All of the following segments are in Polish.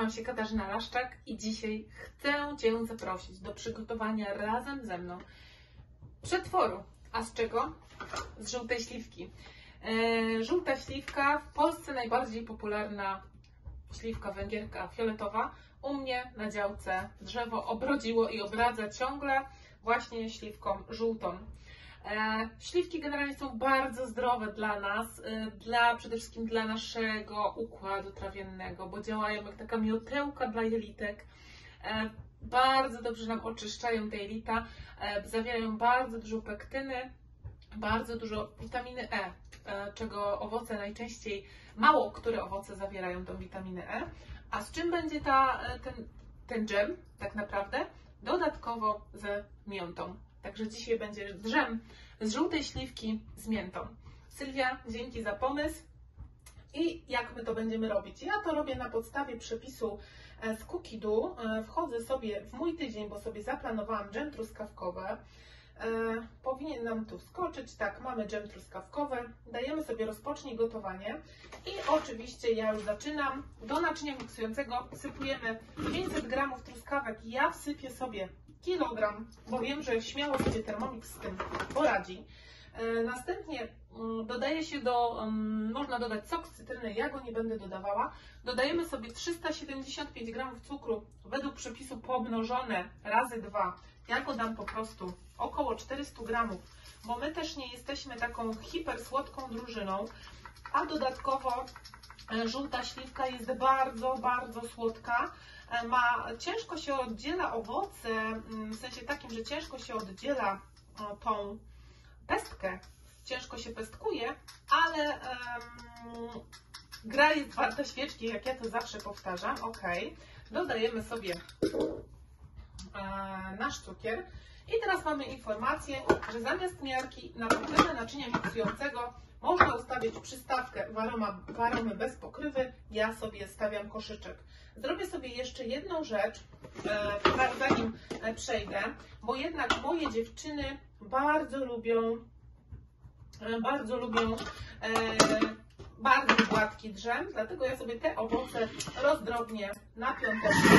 Nazywam się Katarzyna Laszczak i dzisiaj chcę Cię zaprosić do przygotowania razem ze mną przetworu. A z czego? Z żółtej śliwki. Żółta śliwka, w Polsce najbardziej popularna śliwka węgierka fioletowa. U mnie na działce drzewo obrodziło i obradza ciągle właśnie śliwką żółtą. Śliwki generalnie są bardzo zdrowe dla nas, przede wszystkim dla naszego układu trawiennego, bo działają jak taka miotełka dla jelitek. Bardzo dobrze nam oczyszczają te jelita, zawierają bardzo dużo pektyny, bardzo dużo witaminy E, czego owoce najczęściej, mało które owoce zawierają tą witaminę E. A z czym będzie ten dżem tak naprawdę? Dodatkowo ze miętą. Także dzisiaj będzie dżem z żółtej śliwki z miętą. Sylwia, dzięki za pomysł. I jak my to będziemy robić? Ja to robię na podstawie przepisu z Cookie Do. Wchodzę sobie w mój tydzień, bo sobie zaplanowałam dżem truskawkowy. Powinien nam tu wskoczyć. Tak, mamy dżem truskawkowy. Dajemy sobie rozpocznij gotowanie. I oczywiście ja już zaczynam. Do naczynia miksującego sypujemy 500 g truskawek. Ja wsypię sobie kilogram, bo wiem, że śmiało sobie Thermomix z tym poradzi. Następnie dodaje się można dodać sok z cytryny, ja go nie będę dodawała. Dodajemy sobie 375 g cukru, według przepisu pomnożone razy 2. Ja go dam po prostu około 400 g, bo my też nie jesteśmy taką hipersłodką drużyną, a dodatkowo żółta śliwka jest bardzo, bardzo słodka. Ciężko się oddziela owoce, w sensie takim, że ciężko się oddziela tą pestkę, ciężko się pestkuje, ale gra jest warta świeczki, jak ja to zawsze powtarzam. Ok, dodajemy sobie nasz cukier i teraz mamy informację, że zamiast miarki na pokrywę naczynia miksującego można ustawić przystawkę w aromy bez pokrywy. Ja sobie stawiam koszyczek. Zrobię sobie jeszcze jedną rzecz, zanim przejdę, bo jednak moje dziewczyny bardzo lubią bardzo gładki dżem, dlatego ja sobie te owoce rozdrobnię na piąteczkę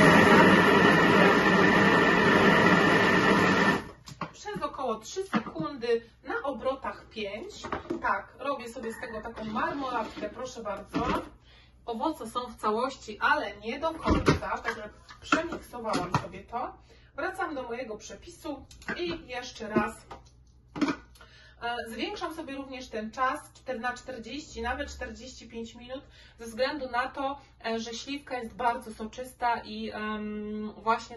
przez około 3 sekundy na obrotach 5. Tak, robię sobie z tego taką marmolatkę, proszę bardzo. Owoce są w całości, ale nie do końca, także przemiksowałam sobie to. Wracam do mojego przepisu i jeszcze raz zwiększam sobie również ten czas na 40, nawet 45 minut, ze względu na to, że śliwka jest bardzo soczysta i właśnie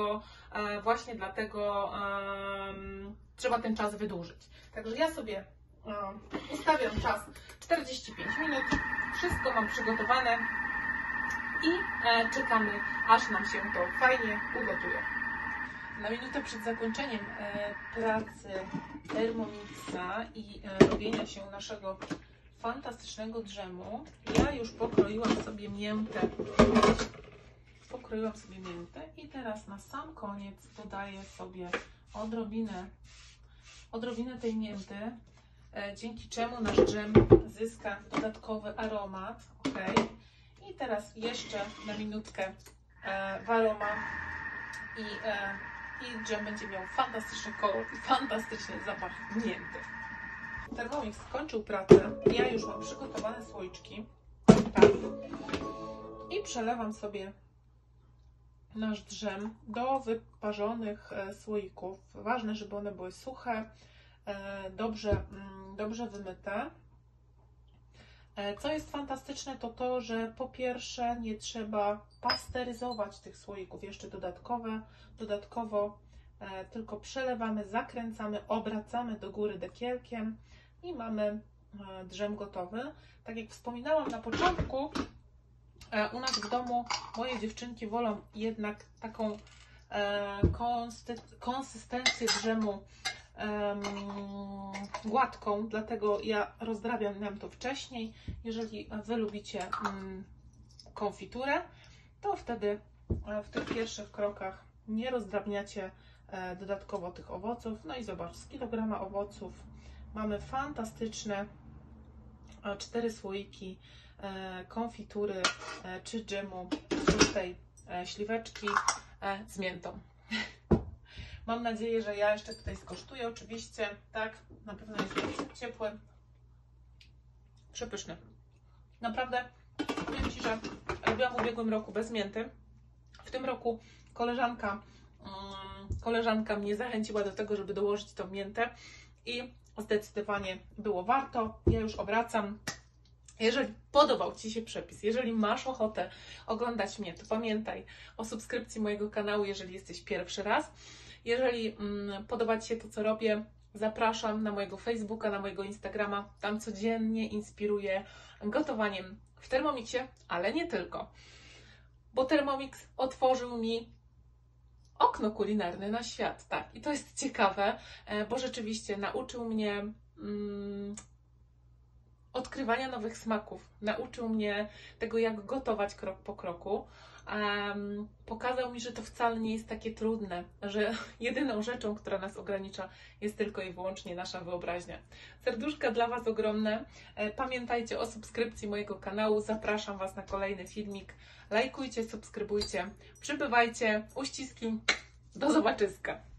dlatego trzeba ten czas wydłużyć. Także ja sobie ustawiam czas 45 minut, wszystko mam przygotowane i czekamy, aż nam się to fajnie ugotuje. Na minutę przed zakończeniem pracy Thermomixa i robienia się naszego fantastycznego dżemu, ja już pokroiłam sobie miętę. I teraz na sam koniec dodaję sobie odrobinę tej mięty, dzięki czemu nasz dżem zyska dodatkowy aromat. Ok. I teraz jeszcze na minutkę w aroma i dżem będzie miał fantastyczny kolor i fantastyczny zapach mięty. Thermomix skończył pracę. Ja już mam przygotowane słoiczki. Tak. I przelewam sobie nasz dżem do wyparzonych słoików. Ważne, żeby one były suche, dobrze wymyte. Co jest fantastyczne, to to, że po pierwsze nie trzeba pasteryzować tych słoików jeszcze dodatkowo tylko przelewamy, zakręcamy, obracamy do góry dekielkiem i mamy dżem gotowy. Tak jak wspominałam na początku, u nas w domu moje dziewczynki wolą jednak taką konsystencję dżemu gładką, dlatego ja rozdrabiam nam to wcześniej. Jeżeli Wy lubicie konfiturę, to wtedy w tych pierwszych krokach nie rozdrabniacie dodatkowo tych owoców. No i zobacz, z kilograma owoców mamy fantastyczne 4 słoiki konfitury czy dżemu z tej śliweczki z miętą. Mam nadzieję, że ja jeszcze tutaj skosztuję oczywiście, tak, na pewno jest ciepły, przepyszny. Naprawdę, powiem Ci, że robiłam w ubiegłym roku bez mięty. W tym roku koleżanka mnie zachęciła do tego, żeby dołożyć tą miętę i zdecydowanie było warto. Ja już obracam. Jeżeli podobał Ci się przepis, jeżeli masz ochotę oglądać mnie, to pamiętaj o subskrypcji mojego kanału, jeżeli jesteś pierwszy raz. Jeżeli podoba Ci się to, co robię, zapraszam na mojego Facebooka, na mojego Instagrama. Tam codziennie inspiruję gotowaniem w Thermomixie, ale nie tylko. Bo Thermomix otworzył mi okno kulinarne na świat, tak. I to jest ciekawe, bo rzeczywiście nauczył mnie odkrywania nowych smaków. Nauczył mnie tego, jak gotować krok po kroku. Pokazał mi, że to wcale nie jest takie trudne, że jedyną rzeczą, która nas ogranicza, jest tylko i wyłącznie nasza wyobraźnia. Serduszka dla Was ogromne. Pamiętajcie o subskrypcji mojego kanału. Zapraszam Was na kolejny filmik. Lajkujcie, subskrybujcie. Przybywajcie. Uściski. Do zobaczyska.